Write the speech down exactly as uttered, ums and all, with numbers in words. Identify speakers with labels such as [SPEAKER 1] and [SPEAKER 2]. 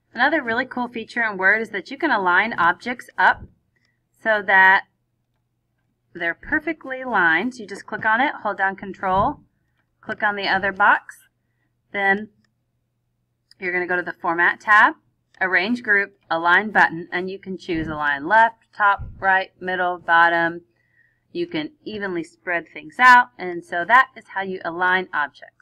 [SPEAKER 1] Another really cool feature in Word is that you can align objects up so that they're perfectly aligned. So you just click on it, hold down Control, click on the other box, then you're going to go to the Format tab, Arrange Group, Align Button, and you can choose Align Left, Top, Right, Middle, Bottom. You can evenly spread things out, and so that is how you align objects.